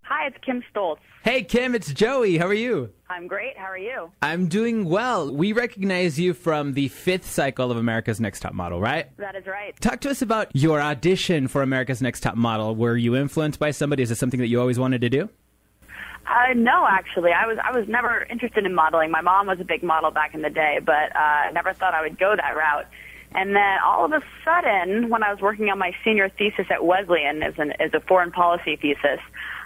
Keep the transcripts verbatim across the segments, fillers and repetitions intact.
Hi, it's Kim Stoltz. Hey, Kim, it's Joey. How are you? I'm great. How are you? I'm doing well. We recognize you from the fifth cycle of America's Next Top Model, right? That is right. Talk to us about your audition for America's Next Top Model. Were you influenced by somebody? Is this something that you always wanted to do? Uh, no, actually, I was I was never interested in modeling. My mom was a big model back in the day, but I uh, never thought I would go that route. And then all of a sudden, when I was working on my senior thesis at Wesleyan as, an, as a foreign policy thesis,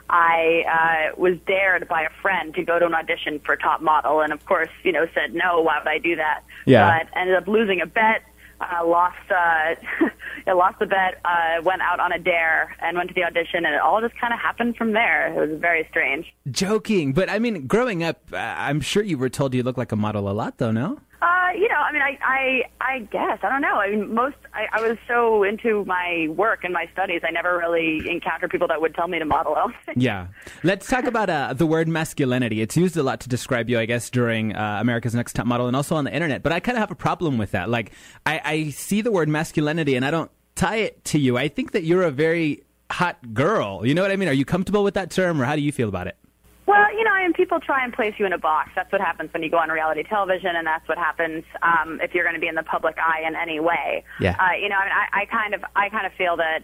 I uh, was dared by a friend to go to an audition for Top Model, and of course, you know, said no. Why would I do that? Yeah. But ended up losing a bet. Uh, lost, uh, I lost the bet. Uh, went out on a dare and went to the audition, and it all just kind of happened from there. It was very strange. Joking, but I mean, growing up, uh, I'm sure you were told you look like a model a lot, though. No? Uh, you know, I mean, I, I, I guess, I don't know. I mean, most, I, I was so into my work and my studies, I never really encountered people that would tell me to model else. Yeah. Let's talk about uh, the word masculinity. It's used a lot to describe you, I guess, during uh, America's Next Top Model and also on the internet. But I kind of have a problem with that. Like, I, I see the word masculinity and I don't tie it to you. I think that you're a very hot girl. You know what I mean? Are you comfortable with that term, or how do you feel about it? Well, you know, and people try and place you in a box. That's what happens when you go on reality television, and that's what happens um, if you're going to be in the public eye in any way. Yeah. Uh, you know, I, mean, I, I kind of, I kind of feel that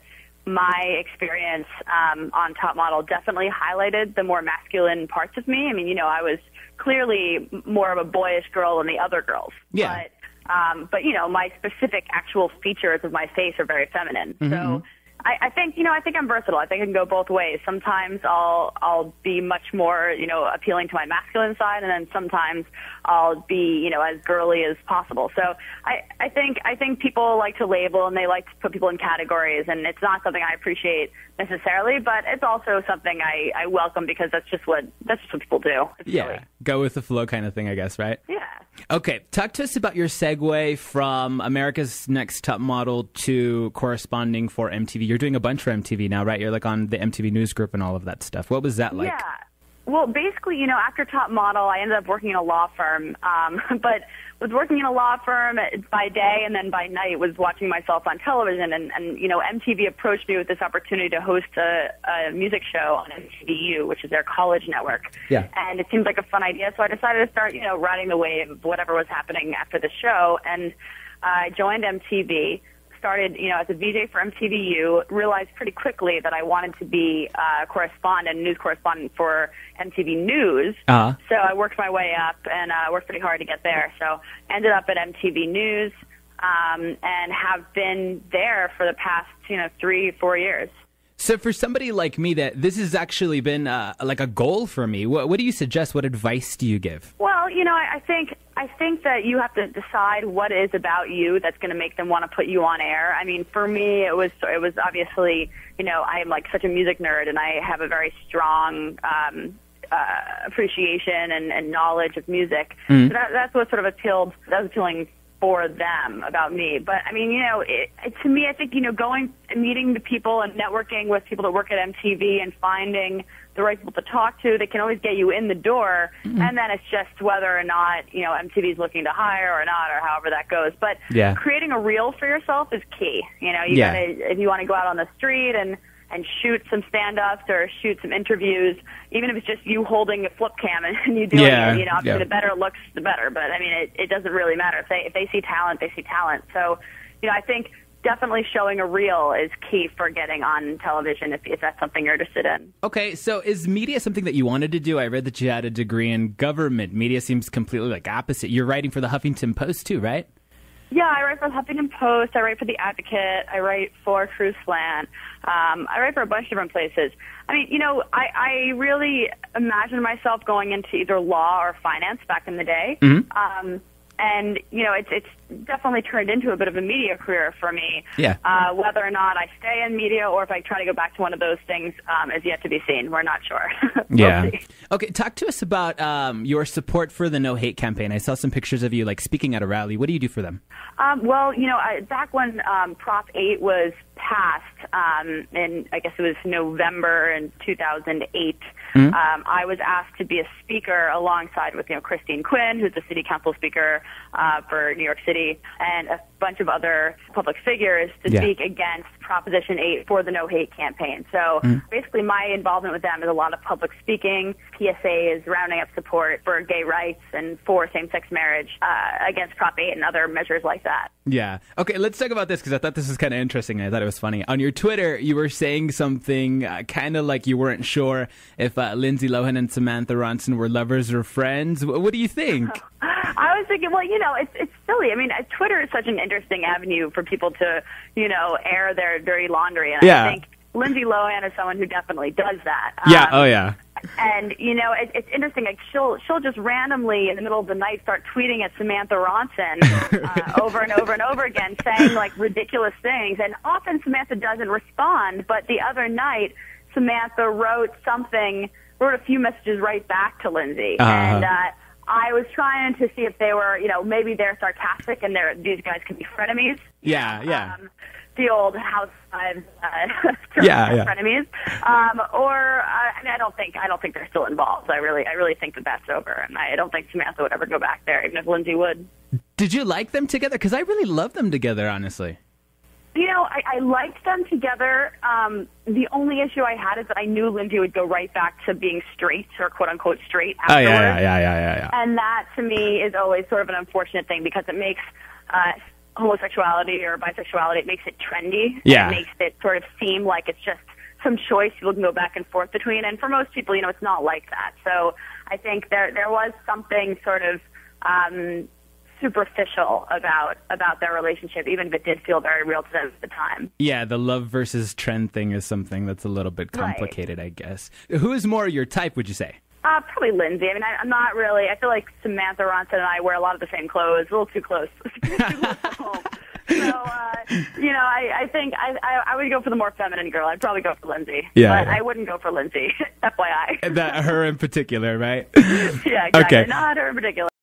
my experience um, on Top Model definitely highlighted the more masculine parts of me. I mean, you know, I was clearly more of a boyish girl than the other girls. Yeah. But, um, but you know, my specific actual features of my face are very feminine. Mm-hmm. So. I, I think, you know, I think I'm versatile. I think I can go both ways. Sometimes I'll, I'll be much more, you know, appealing to my masculine side, and then sometimes I'll be, you know, as girly as possible. So I, I think, I think people like to label and they like to put people in categories, and it's not something I appreciate necessarily, but it's also something I, I welcome because that's just what, that's just what people do. It's Yeah. silly. Go with the flow kind of thing, I guess, right? Yeah. Okay, talk to us about your segue from America's Next Top Model to corresponding for M T V. You're doing a bunch for M T V now, right? You're like on the M T V News Group and all of that stuff. What was that like? Yeah. Well, basically, you know, after Top Model, I ended up working in a law firm, um, but was working in a law firm by day, and then by night was watching myself on television. And, and you know, M T V approached me with this opportunity to host a, a music show on M T V U, which is their college network. Yeah. And it seemed like a fun idea, so I decided to start, you know, riding the wave of whatever was happening after the show. And I joined M T V. Started, you know, as a V J for M T V U, realized pretty quickly that I wanted to be a correspondent, news correspondent for M T V News. Uh-huh. So I worked my way up and uh, worked pretty hard to get there. So ended up at M T V News um, and have been there for the past, you know, three, four years. So for somebody like me, that this has actually been uh, like a goal for me. What, what do you suggest? What advice do you give? Well, you know, I, I think I think that you have to decide what it is about you that's going to make them want to put you on air. I mean, for me, it was it was obviously, you know, I am like such a music nerd, and I have a very strong um, uh, appreciation and, and knowledge of music. Mm-hmm. So that, that's what sort of appealed. That was appealing for them about me. But I mean, you know, it, it, to me, I think, you know, going and meeting the people and networking with people that work at M T V and finding the right people to talk to, they can always get you in the door. Mm-hmm. And then it's just whether or not, you know, M T V is looking to hire or not, or however that goes. But yeah. creating a reel for yourself is key. You know, you yeah. gotta, if you want to go out on the street and and shoot some stand-ups or shoot some interviews, even if it's just you holding a flip cam and you doing yeah, it, you know, obviously yeah. the better it looks, the better. But, I mean, it, it doesn't really matter. If they, if they see talent, they see talent. So, you know, I think definitely showing a reel is key for getting on television if, if that's something you're interested in. Okay, so is media something that you wanted to do? I read that you had a degree in government. Media seems completely, like, opposite. You're writing for the Huffington Post, too, right? Yeah, I write for the Huffington Post, I write for The Advocate, I write for Truthland, um, I write for a bunch of different places. I mean, you know, I, I really imagined myself going into either law or finance back in the day. Mm-hmm. Um, and, you know, it's it's definitely turned into a bit of a media career for me. Yeah. Uh, whether or not I stay in media or if I try to go back to one of those things um, is yet to be seen. We're not sure. We'll yeah. see. Okay, talk to us about um, your support for the No Hate campaign. I saw some pictures of you, like, speaking at a rally. What do you do for them? Um, well, you know, I, back when um, Prop eight was passed, um, in I guess it was November in two thousand eight, mm-hmm. um, I was asked to be a speaker alongside with, you know, Christine Quinn, who's the city council speaker, uh, for New York City, and a bunch of other public figures to Yeah. speak against Proposition eight for the No Hate campaign. So Mm. basically my involvement with them is a lot of public speaking, P S As, rounding up support for gay rights and for same-sex marriage uh, against Prop eight and other measures like that. Yeah. Okay, let's talk about this because I thought this was kind of interesting. I thought it was funny. On your Twitter, you were saying something uh, kind of like you weren't sure if uh, Lindsay Lohan and Samantha Ronson were lovers or friends. W- what do you think? I was thinking, well, you know, it's it's silly. I mean, uh, Twitter is such an interesting avenue for people to, you know, air their dirty laundry. And Yeah. I think Lindsay Lohan is someone who definitely does that. Yeah. Um, Oh, yeah. And, you know, it, it's interesting. Like, she'll she'll just randomly in the middle of the night start tweeting at Samantha Ronson uh, over and over and over again, saying, like, ridiculous things. And often Samantha doesn't respond. But the other night, Samantha wrote something, wrote a few messages right back to Lindsay. Uh-huh. And uh, I was trying to see if they were, you know, maybe they're sarcastic and they're, these guys could be frenemies. Yeah, yeah. Um, the old housewives, uh, Yeah, yeah. frenemies, um, or uh, I mean, I don't think I don't think they're still involved. I really, I really think that that's over, and I don't think Samantha would ever go back there, even if Lindsay would. Did you like them together? Because I really love them together, honestly. You know, I, I liked them together. Um, the only issue I had is that I knew Lindsay would go right back to being straight, or quote unquote straight, Oh, afterwards. yeah, yeah, yeah, yeah, yeah, yeah. And that, to me, is always sort of an unfortunate thing because it makes uh, homosexuality or bisexuality, it makes it trendy. Yeah. It makes it sort of seem like it's just some choice people can go back and forth between. And for most people, you know, it's not like that. So I think there there was something sort of um, superficial about about their relationship, even if it did feel very real to them at the time. Yeah, the love versus trend thing is something that's a little bit complicated, I guess. Who is more your type, would you say? Uh, probably Lindsay. I mean, I, I'm not really. I feel like Samantha Ronson and I wear a lot of the same clothes. A little too close. too close to home. So, uh, you know, I, I think I, I I would go for the more feminine girl. I'd probably go for Lindsay. Yeah, But yeah. I wouldn't go for Lindsay. F Y I. That her in particular, right? Yeah, exactly. Okay. Not her in particular.